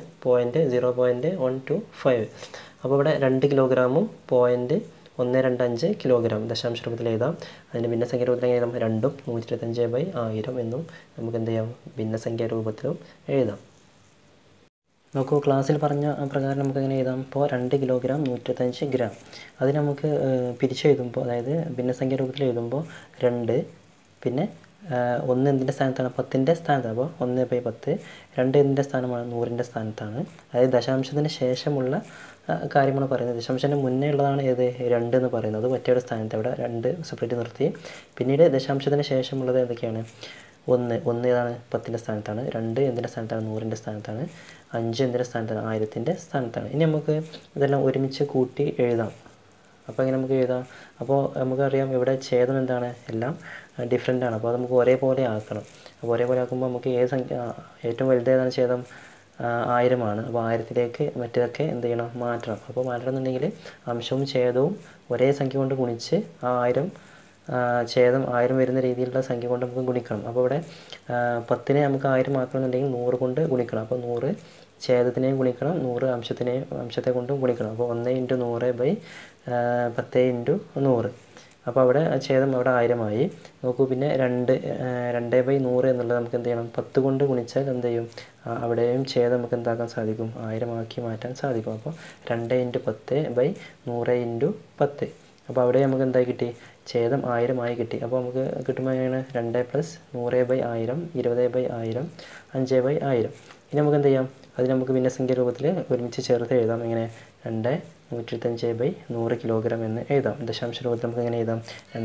0.125. അപ്പോൾ ഇവിടെ 2 കിലോഗ്രാമും 0.125 കിലോഗ്രാം ദശാംശ രൂപത്തിൽ എഴുതാം. അതിൻ്റെ ഭിന്നസംഖ്യ രൂപത്തിൽ എങ്ങനെ എഴുതാം? 2ഉം 125/1000 എന്നും നമുക്ക് എന്ത് ചെയ്യാം? ഭിന്നസംഖ്യ രൂപത്തിലും എഴുതാം. നോക്കൂ, ക്ലാസ്സിൽ പറഞ്ഞ പ്രകാരം നമുക്ക് എങ്ങനെ എഴുതാം? ഇപ്പോൾ 2 കിലോഗ്രാം 125 ഗ്രാം. അത് നമുക്ക് പിരിച്ചെഴുതുമ്പോൾ, അതായത് ഭിന്നസംഖ്യ രൂപത്തിൽ എഴുതുമ്പോൾ 2, പിന്നെ 1 എന്തിൻ്റെ സ്ഥാനത്താണ്? 10ൻ്റെ സ്ഥാനത്താണ്. അപ്പോൾ 1/10. 2 എന്തിൻ്റെ സ്ഥാനമാണ്? 100ൻ്റെ സ്ഥാനത്താണ്. അതായത് ദശാംശത്തിന് ശേഷമുള്ള കാര്യമാണ് പറയുന്നത്. ദശാംശത്തിന് മുന്നേ ഉള്ളതാണ് ഏത്? 2 എന്ന് പറയുന്നത്. അത് മറ്റൊരു സ്ഥാനത്ത് അവിടെ 2 സെപ്പറേറ്റ് നിർത്തി. പിന്നീട് ദശാംശത്തിന് ശേഷമുള്ളത് ഏതൊക്കെയാണ്? 1 ഏതാണ്? 10ൻ്റെ സ്ഥാനത്താണ്. 2 എന്തിൻ്റെ സ്ഥാനത്താണ്? 100ൻ്റെ സ്ഥാനത്താണ്. 5 എന്തിൻ്റെ സ്ഥാനത്താണ്? 1000ൻ്റെ സ്ഥാനത്താണ്. ഇനി നമുക്ക് ഇതെല്ലാം ഒരുമിച്ച് കൂട്ടി എഴുതാം. അപ്പോൾ എങ്ങനെ നമുക്ക് എഴുതാം? അപ്പോൾ നമുക്കറിയാം ഇവിടെ ഛേദം എന്താണ്? എല്ലാം ഡിഫറൻ്റ് ആണ്. അപ്പോൾ അത് നമുക്ക് ഒരേപോലെ ആക്കണം. അപ്പോൾ ഒരേപോലെ ആക്കുമ്പോൾ നമുക്ക് ഏത് സംഖ്യ ഏറ്റവും വലുതേതാണ്? ഛേദം 1000 ആണ്. അപ്പോൾ 1000-ലേക്ക് മറ്റേതൊക്കെ എന്ത് ചെയ്യണം? മാറ്റണം. അപ്പോൾ മാറ്റണം എന്നുണ്ടെങ്കിൽ അംശവും ഛേദവും ഒരേ സംഖ്യ കൊണ്ട് ഗുണിച്ച് ആ 1000 ഛേദം 1000 വരുന്ന രീതിയിലുള്ള സംഖ്യ കൊണ്ട് നമുക്ക് ഗുണിക്കണം. അപ്പോൾ ഇവിടെ 10നെ നമുക്ക് 1000 ആക്കണമെന്നുണ്ടെങ്കിൽ 100 കൊണ്ട് ഗുണിക്കണം. അപ്പോൾ 100 ഛേദത്തിനെയും ഗുണിക്കണം, 100 അംശത്തെ കൊണ്ടും ഗുണിക്കണം. അപ്പോൾ 1 × 100/10 × 100. അപ്പോൾ അവിടെ ഛേദം അവിടെ 1000 ആയി. നോക്കൂ, പിന്നെ 2/100 എന്നുള്ളത് നമുക്ക് എന്ത് ചെയ്യണം? 10 കൊണ്ട് ഗുണിച്ചാൽ എന്ത് ചെയ്യും? അവിടെയും ഛേദം നമുക്ക് എന്താക്കാൻ സാധിക്കും? 1000 ആക്കി മാറ്റാൻ സാധിക്കും. അപ്പോൾ 2 × 10/100 × 10. അപ്പോൾ അവിടെ നമുക്ക് എന്തായി കിട്ടി? ഛേദം 1000 ആയി കിട്ടി. അപ്പോൾ നമുക്ക് കിട്ടുമ്പോൾ എങ്ങനെയാണ്? 2 + 100/1000 20/1000 5/1000. ഇനി നമുക്ക് എന്ത് ചെയ്യാം? അത് നമുക്ക് ഭിന്നസംഖ്യ രൂപത്തിൽ ഒരുമിച്ച് ചേർത്ത് എഴുതാം. എങ്ങനെ? 2 125/100 കിലോഗ്രാം എന്ന് എഴുതാം. ദശാംശ രൂപത്തിൽ നമുക്ക് എങ്ങനെ എഴുതാം?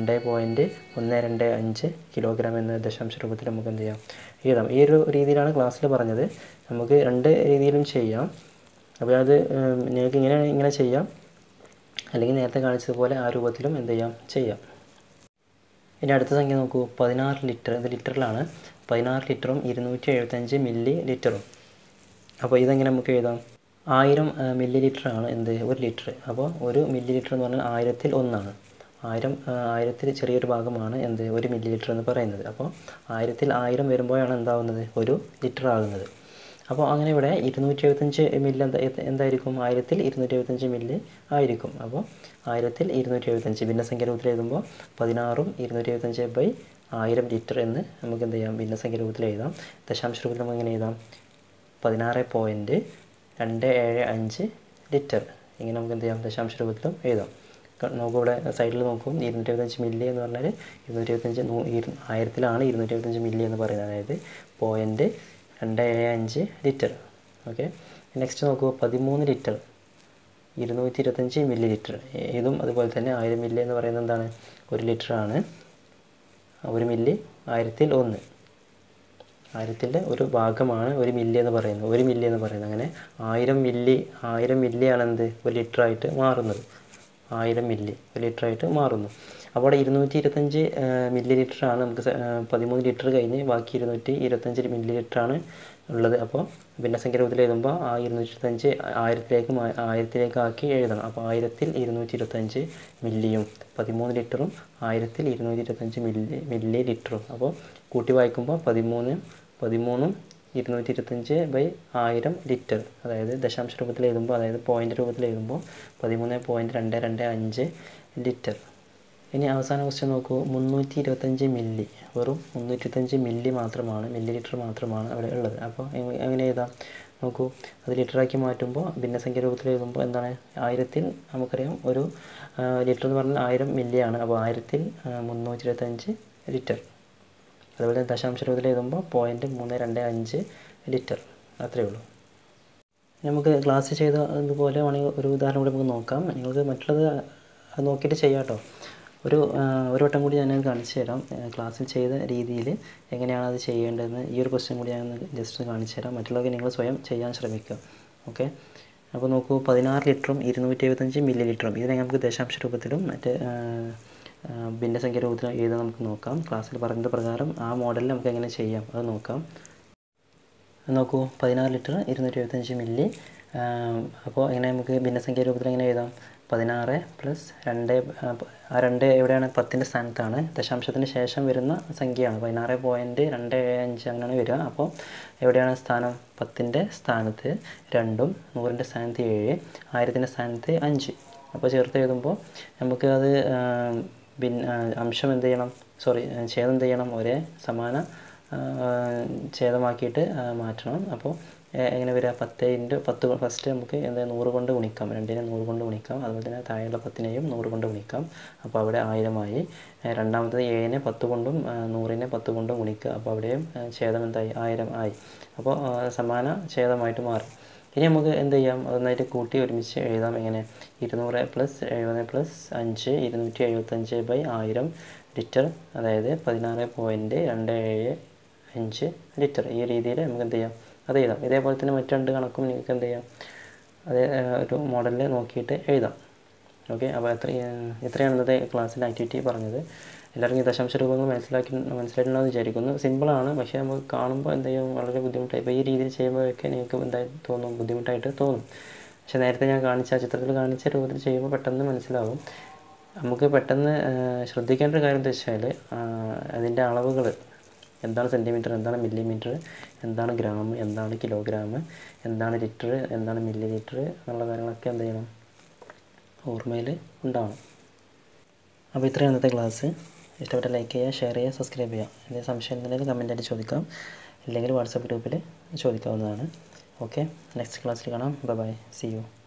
2.125 കിലോഗ്രാം എന്ന ദശാംശ രൂപത്തിൽ നമുക്ക് എന്ത് ചെയ്യാം? എഴുതാം. ഈ ഒരു രീതിയിലാണ് ക്ലാസ്സിൽ പറഞ്ഞത്. നമുക്ക് 2 രീതിയിലും ചെയ്യാം. അപ്പോൾ അത് നിങ്ങൾക്ക് ഇങ്ങനെ ചെയ്യാം, അല്ലെങ്കിൽ നേരത്തെ കാണിച്ചതുപോലെ ആ രൂപത്തിലും എന്ത് ചെയ്യാം. ഇനി അടുത്ത സംഖ്യ നോക്കൂ, 16 ലിറ്റർ. ഇത് ലിറ്ററിലാണ്. 16 ലിറ്ററും 275 മില്ലി ലിറ്ററും. അപ്പോൾ ഇതെങ്ങനെ നമുക്ക് എഴുതാം? 1000 മില്ലി ലിറ്ററാണ് എന്ത്? 1 ലിറ്റർ. അപ്പോൾ 1 മില്ലി ലിറ്റർ എന്ന് പറഞ്ഞാൽ 1000-ൽ 1ആണ്. 1000-ൽ ചെറിയൊരു ഭാഗമാണ് എന്ത്? 1 മില്ലി ലിറ്റർ എന്ന് പറയുന്നത്. അപ്പോൾ 1000-ൽ 1000 വരുമ്പോഴാണ് എന്താവുന്നത്? 1 ലിറ്റർ ആകുന്നത്. അപ്പോൾ അങ്ങനെ ഇവിടെ 275 മില്ലി എന്തായിരിക്കും? 1000-ൽ 275 മില്ലി ആയിരിക്കും. അപ്പോൾ 1000-ൽ 275 ഭിന്നസംഖ്യ രൂപത്തിൽ എഴുതുമ്പോൾ 16ഉം 275/1000 ലിറ്റർ എന്ന് നമുക്ക് എന്ത് ചെയ്യാം? ഭിന്നസംഖ്യ രൂപത്തിൽ എഴുതാം. ദശാംശ രൂപത്തിൽ നമുക്ക് എങ്ങനെ എഴുതാം? 16.275 ലിറ്റർ. ഇങ്ങനെ നമുക്ക് എന്ത് ചെയ്യാം? ദശാംശ രൂപത്തിലും എഴുതാം. നോക്കൂ, ഇവിടെ സൈഡിൽ നോക്കും, 275 മില്ലി എന്ന് പറഞ്ഞാൽ 275 1000-ലാണ് 275 മില്ലി എന്ന് പറയുന്നത്, അതായത് 0.275 ലിറ്റർ. ഓക്കെ, നെക്സ്റ്റ് നോക്കൂ, 13 ലിറ്റർ 225 മില്ലി ലിറ്റർ. ഇതും അതുപോലെ തന്നെ 1000 മില്ലി എന്ന് പറയുന്നത് എന്താണ്? 1 ലിറ്ററാണ്. 1 മില്ലി 1000-ൽ 1. 1000-ൻ്റെ ഒരു ഭാഗമാണ് 1 മില്ലി എന്ന് പറയുന്നത്. 1 മില്ലി എന്ന് പറയുന്നത് അങ്ങനെ 1000 മില്ലിയാണ് എന്ത്? 1 ലിറ്ററായിട്ട് മാറുന്നത്. 1000 മില്ലി 1 ലിറ്ററായിട്ട് മാറുന്നു. അപ്പോൾ അവിടെ 225 മില്ലി ലിറ്ററാണ് നമുക്ക് 13 ലിറ്റർ കഴിഞ്ഞ് ബാക്കി 225 മില്ലി ലിറ്ററാണ് ഉള്ളത്. അപ്പോൾ ഭിന്നസംഖ്യ രൂപത്തിൽ എഴുതുമ്പോൾ ആ 225 1000-ലേക്ക് ആക്കി എഴുതണം. അപ്പോൾ 1000-ൽ 225 മില്ലിയും 13 ലിറ്ററും 1000-ൽ 225 മില്ലി ലിറ്ററും. അപ്പോൾ കൂട്ടി വായിക്കുമ്പോൾ 13ഉം 225/1000 ലിറ്റർ. അതായത് ദശാംശ രൂപത്തിൽ എഴുതുമ്പോൾ, അതായത് പോയിൻ്റ് രൂപത്തിൽ എഴുതുമ്പോൾ 13.225 ലിറ്റർ. ഇനി അവസാന ക്വസ്റ്റ്യൻ നോക്കൂ, 325 മില്ലി. വെറും 325 മില്ലി ലിറ്റർ മാത്രമാണ് അവിടെ ഉള്ളത്. അപ്പോൾ എങ്ങനെ എഴുതാം? നോക്കൂ, അത് ലിറ്ററാക്കി മാറ്റുമ്പോൾ ഭിന്നസംഖ്യ രൂപത്തിൽ എഴുതുമ്പോൾ എന്താണ്? 1000-ൽ നമുക്കറിയാം ഒരു ലിറ്റർ എന്ന് പറഞ്ഞാൽ 1000 മില്ലിയാണ്. അപ്പോൾ 1000-ൽ 325 ലിറ്റർ. അതുപോലെ ദശാംശ രൂപത്തിൽ എഴുതുമ്പോൾ 0.325 ലിറ്റർ. അത്രയേ ഉള്ളൂ. നമുക്ക് ക്ലാസ് ചെയ്തതുപോലെ വേണമെങ്കിൽ ഒരു ഉദാഹരണം കൂടി നമുക്ക് നോക്കാം. നിങ്ങൾക്ക് മറ്റുള്ളത് നോക്കിയിട്ട് ചെയ്യാം കേട്ടോ. ഒരു വട്ടം കൂടി ഞാനത് കാണിച്ചു തരാം. ക്ലാസ്സിൽ ചെയ്ത രീതിയിൽ എങ്ങനെയാണ് അത് ചെയ്യേണ്ടതെന്ന് ഈ ഒരു ക്വസ്റ്റ്യൻ കൂടി ഞാൻ ജസ്റ്റ് കാണിച്ചു തരാം. മറ്റുള്ളവർക്ക് നിങ്ങൾ സ്വയം ചെയ്യാൻ ശ്രമിക്കുക. ഓക്കെ, അപ്പോൾ നോക്കൂ 16 ലിറ്ററും 275 മില്ലി ലിറ്ററും ഇതിനെ നമുക്ക് ദശാംശ രൂപത്തിലും മറ്റ് ഭിന്നസംഖ്യ രൂപത്തിലും എഴുതാൻ നമുക്ക് നോക്കാം. ക്ലാസ്സിൽ പറഞ്ഞത് പ്രകാരം ആ മോഡലിൽ നമുക്ക് എങ്ങനെ ചെയ്യാം അത് നോക്കാം. നോക്കൂ 16 ലിറ്റർ 275 മില്ലി. അപ്പോൾ എങ്ങനെ നമുക്ക് ഭിന്നസംഖ്യ രൂപത്തിൽ എങ്ങനെ എഴുതാം? 16 പ്ലസ് 2 ആ 2 എവിടെയാണ്? 10ൻ്റെ സ്ഥാനത്താണ്. ദശാംശത്തിന് ശേഷം വരുന്ന സംഖ്യയാണ് 16.275 അങ്ങനെയാണ് വരിക. അപ്പോൾ എവിടെയാണ് സ്ഥാനം? 10ൻ്റെ സ്ഥാനത്ത് 2ഉം 100ൻ്റെ സ്ഥാനത്ത് 7, 1000ൻ്റെ സ്ഥാനത്ത് 5. അപ്പോൾ ചേർത്ത് എഴുതുമ്പോൾ നമുക്ക് അത് അംശം എന്ത് ചെയ്യണം? ഛേദം എന്ത് ചെയ്യണം? ഒരേ സമാന ഛേദമാക്കിയിട്ട് മാറ്റണം. അപ്പോൾ എങ്ങനെ വരിക? 10 ഫസ്റ്റ് നമുക്ക് എന്താ 100 കൊണ്ട് ഗുണിക്കാം, 2നെ 100 കൊണ്ട് ഗുണിക്കാം. അതുപോലെ തന്നെ താഴെയുള്ള 10നെയും 100 കൊണ്ട് ഗുണിക്കാം. അപ്പോൾ അവിടെ 1000 ആയി. രണ്ടാമത്തത് 7നെ 10 കൊണ്ടും 100നെ 10 കൊണ്ടും ഗുണിക്കുക. അപ്പോൾ അവിടെയും ഛേദം എന്തായി? 1000 ആയി. അപ്പോൾ സമാന ഛേദമായിട്ട് മാറും. ഇനി നമുക്ക് എന്ത് ചെയ്യാം? അതൊന്നായിട്ട് കൂട്ടി ഒരുമിച്ച് എഴുതാം. എങ്ങനെ? 200 പ്ലസ് 70 പ്ലസ് 5 275/1000 ലിറ്റർ, അതായത് 16.275 ലിറ്റർ. ഈ രീതിയിൽ നമുക്ക് എന്ത് ചെയ്യാം? അത് എഴുതാം. ഇതേപോലെ തന്നെ മറ്റ് 2 കണക്കും നിങ്ങൾക്ക് എന്ത് ചെയ്യാം? അതേ ഒരു മോഡലിൽ നോക്കിയിട്ട് എഴുതാം. ഓക്കെ. അപ്പോൾ ഇത്രയാണ് ഇന്നത്തെ ക്ലാസ്സിൽ ആക്ടിവിറ്റി പറഞ്ഞത്. എല്ലാവർക്കും ഈ ദശാംശ രൂപങ്ങൾ മനസ്സിലായിട്ടുണ്ടെന്ന് വിചാരിക്കുന്നു. സിമ്പിളാണ്, പക്ഷേ നമുക്ക് കാണുമ്പോൾ എന്ത് ചെയ്യും? വളരെ ബുദ്ധിമുട്ടായി. ഇപ്പോൾ ഈ രീതിയിൽ ചെയ്യുമ്പോഴൊക്കെ നിങ്ങൾക്ക് എന്തായി തോന്നും? ബുദ്ധിമുട്ടായിട്ട് തോന്നും. പക്ഷേ നേരത്തെ ഞാൻ ചിത്രത്തിൽ കാണിച്ച രൂപത്തിൽ ചെയ്യുമ്പോൾ പെട്ടെന്ന് മനസ്സിലാവും. നമുക്ക് പെട്ടെന്ന് ശ്രദ്ധിക്കേണ്ട ഒരു കാര്യം എന്താ വെച്ചാൽ അതിൻ്റെ അളവുകൾ എന്താണ്? സെൻറ്റിമീറ്റർ, എന്താണ് മില്ലിമീറ്റർ, എന്താണ് ഗ്രാം, എന്താണ് കിലോഗ്രാം, എന്താണ് ലിറ്റർ, എന്താണ് മില്ലി ലിറ്റർ എന്നുള്ള കാര്യങ്ങളൊക്കെ എന്ത് ചെയ്യണം? ഓർമ്മയിൽ ഉണ്ടാവണം. അപ്പോൾ ഇത്രയാണ് ഇന്നത്തെ ക്ലാസ്. ഇഷ്ടപ്പെട്ട ലൈക്ക് ചെയ്യുക, ഷെയർ ചെയ്യുക, സബ്സ്ക്രൈബ് ചെയ്യുക. എന്തെങ്കിലും സംശയം ഉണ്ടെങ്കിൽ കമൻറ്റായിട്ട് ചോദിക്കാം, അല്ലെങ്കിൽ വാട്സാപ്പ് ഗ്രൂപ്പിൽ ചോദിക്കാവുന്നതാണ്. ഓക്കെ, നെക്സ്റ്റ് ക്ലാസ്സിൽ കാണാം. Bye, see U.